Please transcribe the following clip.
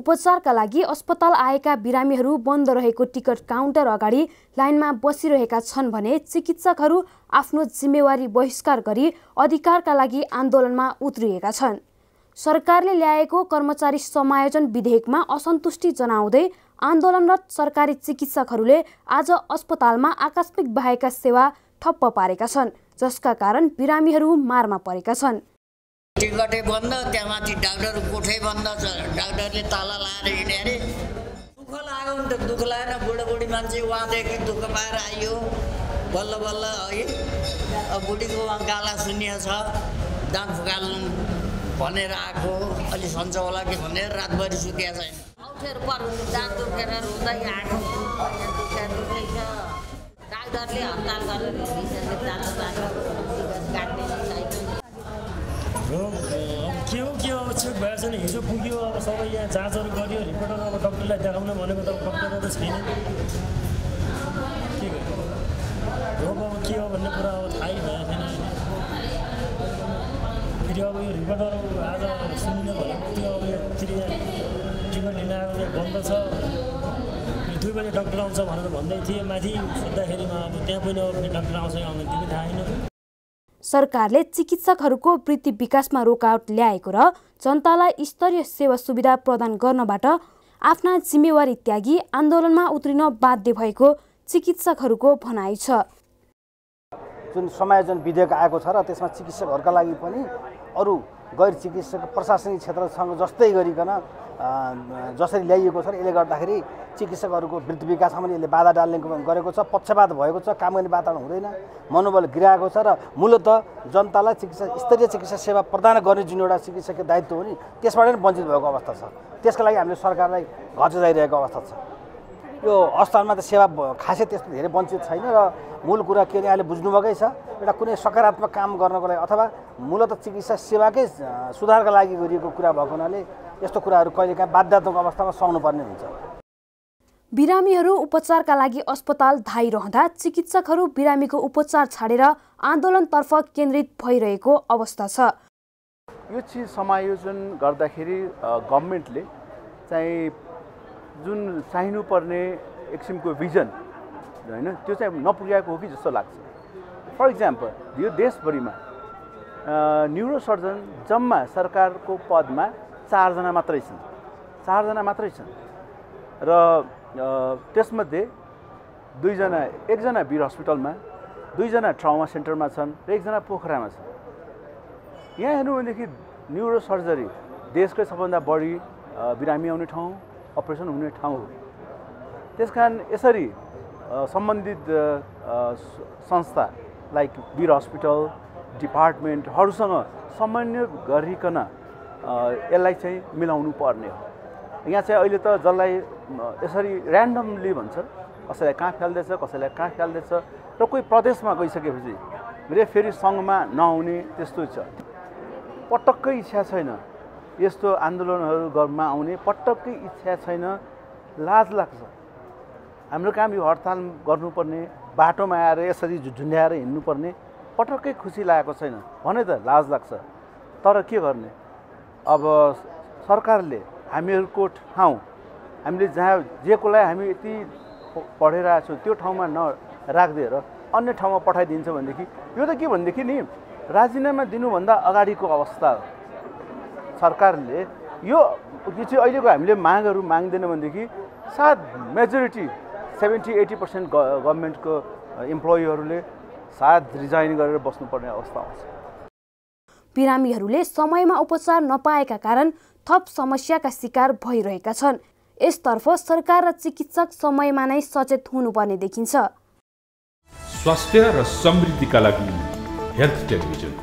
उपचारका लागि अस्पताल आएका बिरामीहरू बन्द रहेको टिकट काउन्टर अगाडि लाइनमा बसिरहेका छन् भने चिकित्सकहरू आफ्नो जिम्मेवारी बहिष्कार गरी अधिकारका लागि आन्दोलनमा उत्रिएका छन्। सरकारले ल्याएको कर्मचारी समायोजन विधेयकमा असन्तुष्टि जनाउँदै आन्दोलनरत सरकारी चिकित्सकहरूले आज अस्पतालमा आकस्मिक बाहेकका सेवा ठप्प पारेका छन्, जसका कारण बिरामीहरू मारमा परेका छन्। टिकटै बन्द, त्यहाँमाथि डाक्टर कोठै बन्द छ, डाक्टरले ताला लाएर हिँडे अरे। दुःख लाग्यो नि त, दुःख लागेन। बुढाबुढी मान्छे उहाँदेखि दुःख पाएर आइयो बल्ल बल्ल है। अब बुढीको गाला सुनिया छ, दाँत फुकाल्नु भनेर आएको, अलि सन्च होला कि भनेर रातभरि सुत्या छैन। अप्ठ्यारो पर्नु, दाँत दुखेर रुँदै आएको, दुखै छ। डाक्टरले हडताल गरेर के हो चेक भएछ नि, हिजो पुग्यो, अब सबै यहाँ जाँचहरू गरियो, रिपोर्टर अब डक्टरलाई देखाउन भनेको त डक्टर त छैन। के गर्नु अब के हो भन्ने कुरा अब थाहै भएको छैन। फेरि अब यो रिपोर्टहरू आज सुनिने भनेको त्यो अब यो टिकट लिन आएको बन्द छ, 2 बजे डक्टर आउँछ भनेर भन्दै थिए। माथि सोद्धाखेरिमा अब त्यहाँ पनि अब डक्टर आउँछ कि आउँदैन त्यो पनि थाहा छैन। सरकारले चिकित्सकहरूको वृत्ति विकासमा रोकावट ल्याएको र जनतालाई स्तरीय सेवा सुविधा प्रदान गर्नबाट आफ्ना जिम्मेवारी त्यागी आन्दोलनमा उत्रिन बाध्य भएको चिकित्सकहरूको भनाइ छ। जुन समायोजन विधेयक आएको छ र त्यसमा चिकित्सकहरूका लागि पनि अरू गैर चिकित्सक प्रशासनिक क्षेत्रसँग जस्तै गरिकन जसरी ल्याइएको छ, यसले गर्दाखेरि चिकित्सकहरूको वृत्ति विकासमा पनि यसले बाधा डाल्ने गरेको छ। पक्षपात भएको छ, काम गर्ने वातावरण हुँदैन, मनोबल गिराएको छ र मूलतः जनतालाई स्तरीय चिकित्सा सेवा प्रदान गर्ने जुन एउटा चिकित्सकीय दायित्व हो नि, त्यसबाट नै वञ्चित भएको अवस्था छ। त्यसका लागि हामीले सरकारलाई घचाइरहेको अवस्था छ। यो अस्पतालमा त सेवा खासै त्यस्तो धेरै वञ्चित छैन र मूल कुरा के भने अहिले बुझ्नुभएकै छ, एउटा कुनै सकारात्मक काम गर्नको लागि अथवा मूलतः चिकित्सा सेवाकै सुधारका लागि गरिएको कुरा भएको हुनाले यस्तो कुराहरू कहिलेकाहीँ बाध्यात्मक अवस्थामा सक्नुपर्ने हुन्छ। बिरामीहरू उपचारका लागि अस्पताल धाइरहँदा चिकित्सकहरू बिरामीको उपचार छाडेर आन्दोलनतर्फ केन्द्रित भइरहेको अवस्था छ। यो चिज समायोजन गर्दाखेरि गभर्नमेन्टले चाहिँ जुन चाहिनुपर्ने एक किसिमको भिजन हैन त्यो चाहिँ नपुर्याएको हो कि जस्तो लाग्छ। फर इक्जाम्पल यो देशभरिमा न्युरोसर्जन जम्मा सरकारको पदमा 4 जना मात्रै छन्, 4 जना मात्रै छन् र त्यसमध्ये 2 जना, 1 जना वीर हस्पिटलमा, 2 जना ट्राउमा सेन्टरमा छन् र 1 जना पोखरामा छन्। यहाँ हेर्नु भनेदेखि न्युरो सर्जरी देशकै सबभन्दा बढी बिरामी आउने ठाउँ, अपरेसन हुने ठाउँ हो। त्यसकारण यसरी सम्बन्धित संस्था लाइक वीर हस्पिटल डिपार्टमेन्टहरूसँग समन्वय गरिकन यसलाई चाहिँ मिलाउनु पर्ने हो। यहाँ चाहिँ अहिले त जसलाई यसरी ऱ्यान्डमली भन्छ, कसैलाई कहाँ फ्याल्दैछ, कसैलाई कहाँ फ्याल्दैछ र कोही प्रदेशमा गइसकेपछि फेरि सङ्घमा नआउने त्यस्तो छ। पटक्कै इच्छा छैन यस्तो आन्दोलनहरू गर्नमा आउने, पटक्कै इच्छा छैन। लाज लाग्छ। हाम्रो काम यो हडताल गर्नुपर्ने, बाटोमा आएर यसरी झुन्ड्याएर हिँड्नुपर्ने पटक्कै खुसी लागेको छैन भने त लाज लाग्छ। तर के गर्ने, अब सरकारले हामीहरूको ठाउँ, हामीले जहाँ जेकोलाई हामी यति पढेर आएको छौँ त्यो ठाउँमा नराखिदिएर अन्य ठाउँमा पठाइदिन्छ भनेदेखि यो त के भनेदेखि नि राजीनामा दिनुभन्दा अगाडिको अवस्था हो। सरकारले यो चाहिँ अहिलेको हामीले मागहरू माग्दैन भनेदेखि सायद मेजोरिटी 70-80% गभर्नमेन्टको इम्प्लोइहरूले सायद रिजाइन गरेर बस्नुपर्ने अवस्था आउँछ। बिरामीहरूले समयमा उपचार नपाएका कारण थप समस्याका शिकार भइरहेका छन्। यसतर्फ सरकार र चिकित्सक समयमा नै सचेत हुनुपर्ने देखिन्छ। स्वास्थ्य र समृद्धिका लागि हेल्थ टेलिभिजन।